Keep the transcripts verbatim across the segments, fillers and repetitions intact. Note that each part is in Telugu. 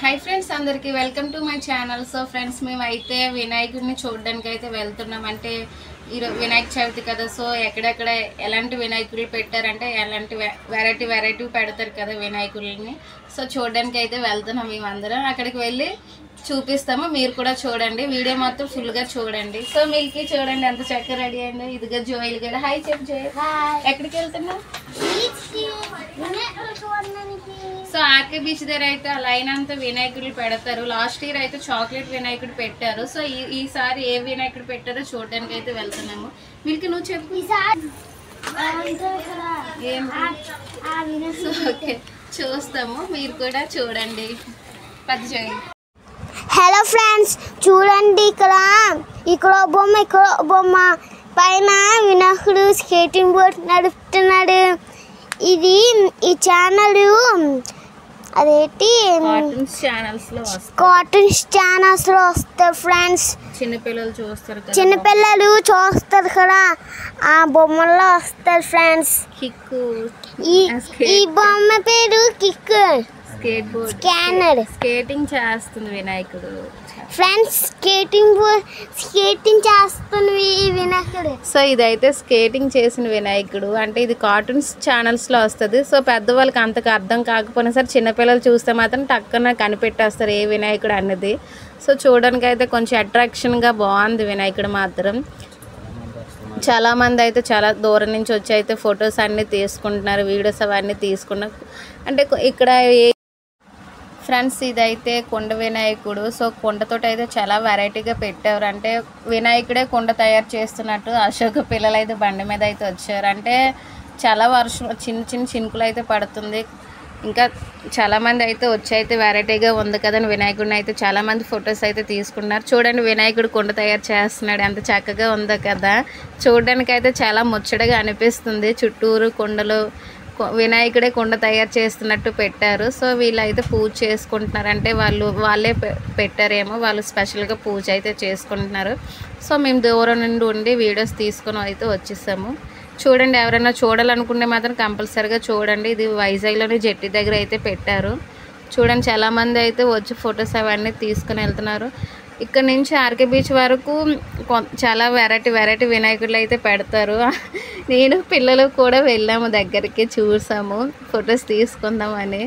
हाई फ्रेंड्स अंदर की welcome to my channel. So friends मेमैते विनायकुడిని చూడడానికి అయితే వెళ్తున్నాం। అంటే ఈ వినాయక చవితి కదా, సో ఎక్కడెక్కడ ఎలాంటి వినాయకులు పెట్టారంటే ఎలాంటి వెరైటీ వెరైటీ పెడతారు కదా వినాయకుల్ని। సో చూడడానికి అయితే వెళ్తున్నాం మేమందరం। అక్కడికి వెళ్ళి చూపిస్తాము, మీరు కూడా చూడండి, వీడియో మొత్తం ఫుల్ గా చూడండి। సో మిల్కీ చూడండి ఎంత చక్కగా రెడీ అయిందో। ఇదిగా జోయిల్ కూడా హాయ్ చెప్పు జోయిల్। ఎక్కడికి వెళ్తున్నావు? సో ఆర్కే బీచ్ దగ్గర అయితే ఆ లైన్ అంతా వినాయకులు పెడతారు। లాస్ట్ ఇయర్ అయితే చాక్లెట్ వినాయకుడు పెట్టారు। సో ఈ ఈసారి ఏ వినాయకుడు పెట్టారో చూడడానికి అయితే వెళ్తున్నాము। మిల్కీ నువ్వు చెప్పు। ఓకే చూస్తాము, మీరు కూడా చూడండి। పది జోయిల్। హలో ఫ్రెండ్స్ చూడండి, ఇక్కడ ఇక్కడ బొమ్మ ఇక్కడ బొమ్మ పైన వినాయకుడు స్కేటింగ్ బోర్డ్ నడుపుతున్నాడు। ఇది ఈ ఛానల్ అదేంటి కార్టూన్స్ ఛానల్స్ లో వస్తాయి, కార్టూన్స్ ఛానల్స్ లో వస్తాయి ఫ్రెండ్స్। చిన్న పిల్లలు చూస్తారు కదా, చిన్న పిల్లలు చూస్తారు కదా, ఆ బొమ్మల్లో వస్తారు ఫ్రెండ్స్। కిక్కు ఈ ఈ బొమ్మ పేరు kick, skate board, scanner, skating చేస్తుంది వినాయకుడు ఫ్రెండ్స్। స్కేటింగ్ బోర్డ్ స్కేటింగ్ చేస్తుంది ఈ వినాయకుడు। సో ఇదైతే స్కేటింగ్ చేసిన వినాయకుడు, అంటే ఇది కార్టూన్స్ ఛానల్స్లో వస్తుంది। సో పెద్దవాళ్ళకి అంతకు అర్థం కాకపోయినా సరే చిన్నపిల్లలు చూస్తే మాత్రం టక్కన కనిపెట్టేస్తారు ఏ వినాయకుడు అన్నది। సో చూడడానికి అయితే కొంచెం అట్రాక్షన్గా బాగుంది వినాయకుడు మాత్రం। చాలామంది అయితే చాలా దూరం నుంచి వచ్చి అయితే ఫొటోస్ అన్నీ తీసుకుంటున్నారు, వీడియోస్ అవన్నీ తీసుకున్నారు। అంటే ఇక్కడ ఫ్రెండ్స్ ఇదైతే కొండ వినాయకుడు। సో కొండతోటి అయితే చాలా వెరైటీగా పెట్టారు, అంటే వినాయకుడే కొండ తయారు చేస్తున్నట్టు అశోక పిల్లలు అయితే బండి మీద అయితే వచ్చారు। అంటే చాలా వర్షం చిన్న చిన్న చినుకులు అయితే పడుతుంది, ఇంకా చాలామంది అయితే వచ్చి అయితే వెరైటీగా ఉంది కదని వినాయకుడిని అయితే చాలామంది ఫొటోస్ అయితే తీసుకున్నారు। చూడండి వినాయకుడు కొండ తయారు చేస్తున్నాడు, ఎంత చక్కగా ఉందో కదా, చూడడానికి అయితే చాలా ముచ్చటగా అనిపిస్తుంది। చుట్టూరు కొండలు, వినాయకుడే కొండ తయారు చేస్తున్నట్టు పెట్టారు। సో వీళ్ళు అయితే పూజ చేసుకుంటున్నారు, అంటే వాళ్ళు వాళ్ళే పెట్టారేమో, వాళ్ళు స్పెషల్గా పూజ అయితే చేసుకుంటున్నారు। సో మేము దూరం నుండి ఉండి వీడియోస్ తీసుకొని అయితే వచ్చేసాము। చూడండి, ఎవరైనా చూడాలనుకుంటే మాత్రం కంపల్సరీగా చూడండి, ఇది వైజాగ్లోని జెట్టి దగ్గర అయితే పెట్టారు। చూడండి చాలామంది అయితే వచ్చి ఫొటోస్ అవన్నీ తీసుకుని వెళ్తున్నారు। ఇక్కడ నుంచి ఆర్కే బీచ్ వరకు చాలా వెరైటీ వెరైటీ వినాయకులు అయితే పెడతారు। నేను పిల్లలు కూడా వెళ్ళాము, దగ్గరికి చూసాము, ఫొటోస్ తీసుకుందామని।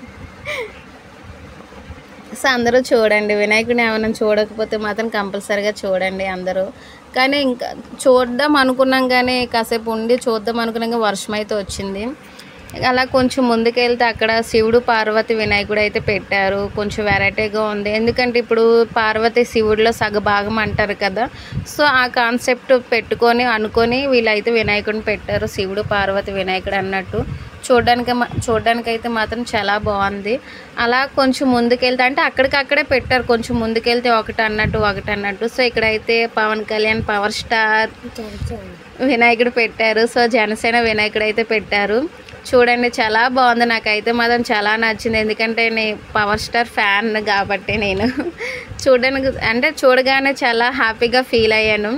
సో అందరూ చూడండి, వినాయకుడిని ఏమైనా చూడకపోతే మాత్రం కంపల్సరీగా చూడండి అందరూ। కానీ ఇంకా చూద్దాం అనుకున్నాం, కానీ కాసేపు ఉండి చూద్దాం అనుకున్నాక వర్షం అయితే వచ్చింది। అలా కొంచెం ముందుకెళ్తే అక్కడ శివుడు పార్వతి వినాయకుడు అయితే పెట్టారు, కొంచెం వెరైటీగా ఉంది, ఎందుకంటే ఇప్పుడు పార్వతి శివుడిలో సగ భాగం అంటారు కదా। సో ఆ కాన్సెప్ట్ పెట్టుకొని అనుకొని వీళ్ళైతే వినాయకుడిని పెట్టారు, శివుడు పార్వతి వినాయకుడు అన్నట్టు। చూడడానికి చూడడానికి అయితే మాత్రం చాలా బాగుంది। అలా కొంచెం ముందుకెళ్తే అంటే అక్కడికక్కడే పెట్టారు, కొంచెం ముందుకెళ్తే ఒకటి అన్నట్టు ఒకటి అన్నట్టు। సో ఇక్కడైతే పవన్ కళ్యాణ్ పవర్ స్టార్ వినాయకుడు పెట్టారు, సో జనసేన వినాయకుడు అయితే పెట్టారు। చూడండి చాలా బాగుంది, నాకైతే మాత్రం చాలా నచ్చింది, ఎందుకంటే నేను పవర్ స్టార్ ఫ్యాన్ కాబట్టి నేను చూడడానికి అంటే చూడగానే చాలా హ్యాపీగా ఫీల్ అయ్యాను।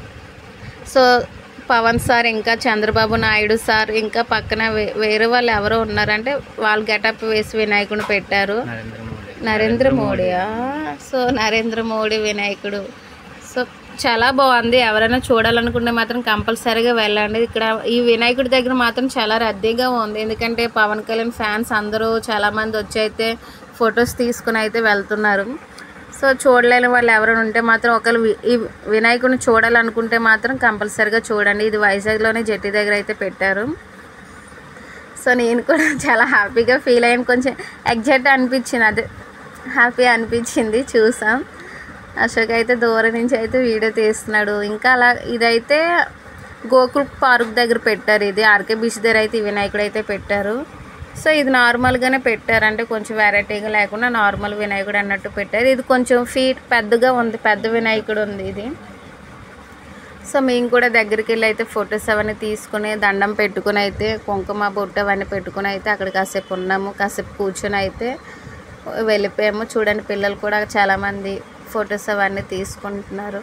సో పవన్ సార్, ఇంకా చంద్రబాబు నాయుడు సార్, ఇంకా పక్కన వేరే వాళ్ళు ఎవరో ఉన్నారంటే వాళ్ళు గెటప్ వేసి వినాయకుడిని పెట్టారు, నరేంద్ర మోడీయా? సో నరేంద్ర మోడీ వినాయకుడు, సో చాలా బాగుంది, ఎవరైనా చూడాలనుకుంటే మాత్రం కంపల్సరీగా వెళ్ళండి। ఇక్కడ ఈ వినాయకుడి దగ్గర మాత్రం చాలా రద్దీగా ఉంది, ఎందుకంటే పవన్ కళ్యాణ్ ఫ్యాన్స్ అందరూ చాలామంది వచ్చి అయితే ఫొటోస్ తీసుకుని అయితే వెళ్తున్నారు। సో చూడలేని వాళ్ళు ఎవరైనా ఉంటే మాత్రం ఒకవేళ ఈ వినాయకుడిని చూడాలనుకుంటే మాత్రం కంపల్సరీగా చూడండి, ఇది వైజాగ్లోనే జెట్టి దగ్గర అయితే పెట్టారు। సో నేను కూడా చాలా హ్యాపీగా ఫీల్ అయ్యాను, కొంచెం ఎగ్జైట్ అనిపించింది, అదే హ్యాపీ అనిపించింది చూసాం। అశోక్ అయితే దూరం నుంచి అయితే వీడియో తీస్తున్నాడు। ఇంకా అలా ఇదైతే గోకుల్ పార్క్ దగ్గర పెట్టారు, ఇది ఆర్కే బీచ్ దగ్గర అయితే ఈ వినాయకుడు అయితే పెట్టారు। సో ఇది నార్మల్గానే పెట్టారు, అంటే కొంచెం వెరైటీగా లేకుండా నార్మల్ వినాయకుడు అన్నట్టు పెట్టారు। ఇది కొంచెం ఫీట్ పెద్దగా ఉంది, పెద్ద వినాయకుడు ఉంది ఇది। సో మేము కూడా దగ్గరికి వెళ్ళి అయితే ఫొటోస్ అవన్నీ తీసుకుని దండం పెట్టుకుని అయితే కుంకుమ బొట్టు అవన్నీ పెట్టుకుని అయితే అక్కడ కాసేపు ఉన్నాము, కాసేపు కూర్చొని అయితే వెళ్ళిపోయాము। చూడండి పిల్లలు కూడా చాలామంది ఫొటోస్ అవన్నీ తీసుకుంటున్నారు।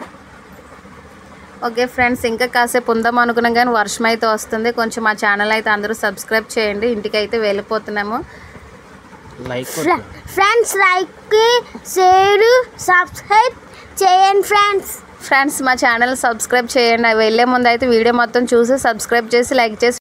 ఓకే ఫ్రెండ్స్, ఇంకా కాసేపు ఉందాం అనుకున్నాం కానీ వర్షం అయితే వస్తుంది, కొంచెం మా ఛానల్ అయితే అందరూ సబ్స్క్రైబ్ చేయండి, ఇంటికి అయితే వెళ్ళిపోతున్నాము। Like friends like share subscribe చేయండి ఫ్రెండ్స్. ఫ్రెండ్స్ మా ఛానల్ సబ్స్క్రైబ్ చేయండి. అవి వెళ్ళే ముందు అయితే వీడియో మొత్తం చూసి సబ్స్క్రైబ్ చేసి లైక్ చేసి